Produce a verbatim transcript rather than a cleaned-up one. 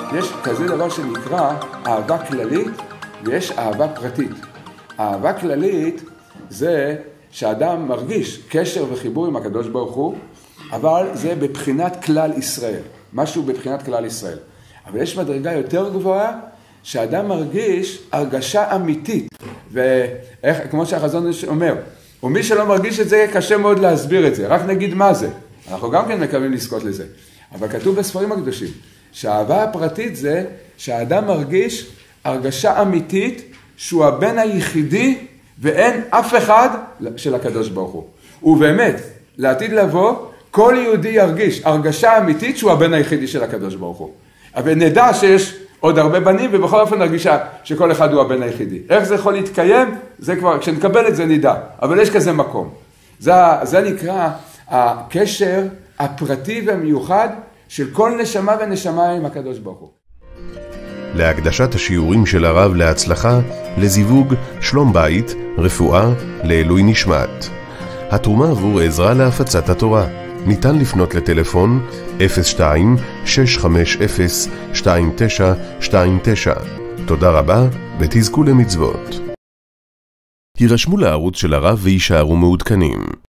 יש כזה דבר שנקרא אהבה כללית ויש אהבה פרטית. אהבה כללית זה שאדם מרגיש קשר וחיבור עם הקדוש ברוך הוא, אבל זה בבחינת כלל ישראל, משהו בבחינת כלל ישראל. אבל יש מדרגה יותר גבוהה שאדם מרגיש הרגשה אמיתית, וכמו שהחזון אומר, ומי שלא מרגיש את זה קשה מאוד להסביר את זה, רק נגיד מה זה. אנחנו גם כן מקווים לזכות לזה. אבל כתוב בספרים הקדושים, שהאהבה הפרטית זה שהאדם מרגיש הרגשה אמיתית שהוא הבן היחידי ואין אף אחד של הקדוש ברוך הוא. ובאמת, לעתיד לבוא, כל יהודי ירגיש הרגשה אמיתית שהוא הבן היחידי של הקדוש ברוך הוא. אבל נדע שיש עוד הרבה בנים ובכל אופן נרגישה שכל אחד הוא הבן היחידי. איך זה יכול להתקיים? זה כבר, כשנקבל את זה נדע. אבל יש כזה מקום. זה, זה נקרא הקשר הפרטי והמיוחד של כל נשמה ונשמה עם הקדוש ברוך הוא. להקדשת השיעורים של הרב להצלחה, לזיווג, שלום בית, רפואה, לעילוי נשמת. התרומה עבור עזרה להפצת התורה. ניתן לפנות לטלפון אפס שתיים שש חמש אפס שתיים תשע שתיים תשע. תודה רבה ותזכו למצוות. הירשמו לערוץ של הרב וישארו מעודכנים.